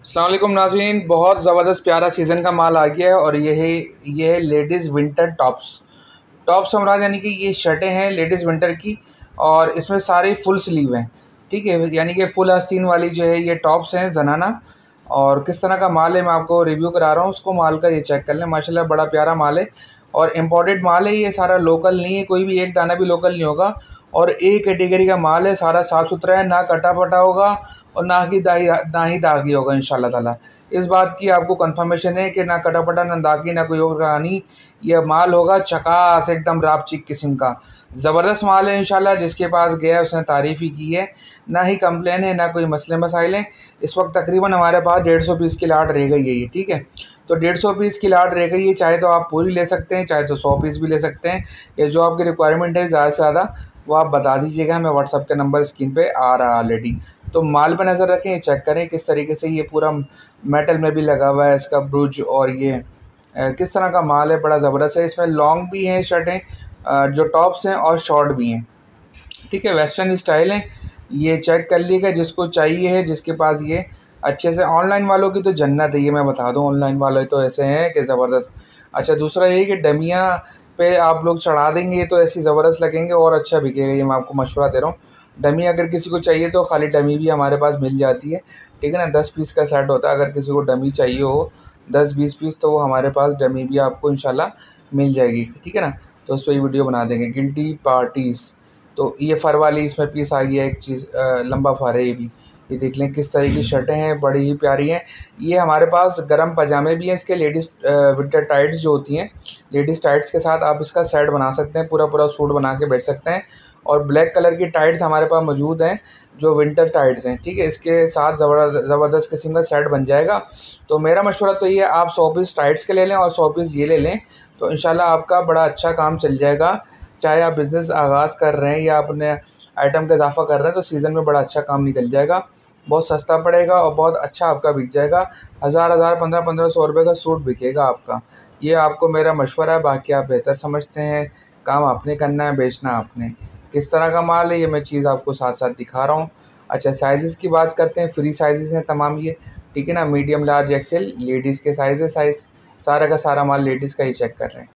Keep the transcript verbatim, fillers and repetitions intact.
अस्सलाम वालेकुम नाज़रीन, बहुत ज़बरदस्त प्यारा सीज़न का माल आ गया है और ये है ये है लेडीज़ विंटर टॉप्स। टॉप्स हमराज यानी कि ये शर्टें हैं लेडीज़ विंटर की और इसमें सारे फुल स्लीव हैं। ठीक है, यानी कि फुल आस्तीन वाली जो है ये टॉप्स हैं ज़नाना। और किस तरह का माल है मैं आपको रिव्यू करा रहा हूँ, उसको माल का ये चेक कर लें। माशाल्लाह बड़ा प्यारा माल है और इम्पोर्टेड माल है, ये सारा लोकल नहीं है, कोई भी एक दाना भी लोकल नहीं होगा। और ए कैटेगरी का माल है, सारा साफ़ सुथरा है, ना कटा पटा होगा और ना ही दागी ना ही दागी होगा इंशाल्लाह ताला। इस बात की आपको कंफर्मेशन है कि ना कटा पटा ना दागी ना कोई और कहानी। यह माल होगा चकास एकदम रापचिक किस्म का, ज़बरदस्त माल है इंशाल्लाह। जिसके पास गया उसने तारीफ़ ही की है, ना ही कंप्लेन है ना कोई मसले मसाइल हैं। इस वक्त तकरीबन हमारे पास डेढ़ सौ पीस की लाट रह गई है ये। ठीक है, तो डेढ़ सौ पीस की लाट रह गई है, चाहे तो आप पूरी ले सकते हैं, चाहे तो सौ पीस भी ले सकते हैं। या जो आपकी रिक्वायरमेंट है ज़्यादा से ज़्यादा वो आप बता दीजिएगा, हमें व्हाट्सअप के नंबर स्क्रीन पे आ रहा है ऑलरेडी। तो माल पे नज़र रखें, चेक करें किस तरीके से ये पूरा मेटल में भी लगा हुआ है इसका ब्रुज। और ये किस तरह का माल है, बड़ा ज़बरदस्त है। इसमें लॉन्ग भी हैं शर्टें जो टॉप्स हैं और शॉर्ट भी हैं। ठीक है, वेस्टर्न स्टाइल है, ये चेक कर लीजिएगा जिसको चाहिए है, जिसके पास ये अच्छे से। ऑनलाइन वालों की तो जन्नत है ये, मैं बता दूं, ऑनलाइन वाले तो ऐसे हैं कि ज़बरदस्त। अच्छा, दूसरा ये कि डमियाँ पे आप लोग चढ़ा देंगे तो ऐसी ज़बरदस्त लगेंगे और अच्छा बिकेगा, ये मैं आपको मशवरा दे रहा हूँ। डमी अगर किसी को चाहिए तो खाली डमी भी हमारे पास मिल जाती है। ठीक है ना, दस पीस का सेट होता है, अगर किसी को डमी चाहिए हो दस बीस पीस तो वो हमारे पास डमी भी आपको इंशाल्लाह मिल जाएगी। ठीक है ना, तो उस पर वीडियो बना देंगे। गिल्टी पार्टीज़, तो ये फ़र वाली इसमें पीस आ गया एक चीज़, लंबा फ़र है ये भी। ये देख लें किस तरह की शर्टें हैं, बड़ी ही प्यारी हैं। ये हमारे पास गर्म पजामे भी हैं इसके, लेडीज़ विंटर टाइट्स जो होती हैं, लेडीज़ टाइट्स के साथ आप इसका सेट बना सकते हैं, पूरा पूरा सूट बना के बैठ सकते हैं। और ब्लैक कलर की टाइट्स हमारे पास मौजूद हैं जो विंटर टाइट्स हैं। ठीक है, इसके साथ ज़बरदस्त किस्म का सेट बन जाएगा। तो मेरा मशवरा तो ये है, आप सौ पीस टाइट्स के ले लें और सौ पीस ये ले लें, तो इंशाल्लाह आपका बड़ा अच्छा काम चल जाएगा। चाहे आप बिज़नेस आगाज़ कर रहे हैं या अपने आइटम का इजाफा कर रहे हैं, तो सीज़न में बड़ा अच्छा काम निकल जाएगा। बहुत सस्ता पड़ेगा और बहुत अच्छा आपका बिक जाएगा। हज़ार हज़ार पंद्रह पंद्रह सौ रुपये का सूट बिकेगा आपका। ये आपको मेरा मशवरा है, बाकी आप बेहतर समझते हैं। काम आपने करना है, बेचना आपने। किस तरह का माल है ये मैं चीज़ आपको साथ साथ दिखा रहा हूँ। अच्छा, साइज़ की बात करते हैं, फ्री साइज़ हैं तमाम ये। ठीक है ना, मीडियम लार्ज एक्सेल लेडीज़ के साइज़ है। साइज़ सारा का सारा माल लेडीज़ का ही चेक कर रहे हैं।